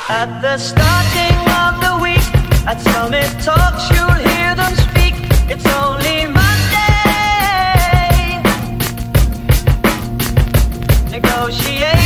At the starting of the week, at Summit Talks, you'll hear them speak. It's only Monday. Negotiate.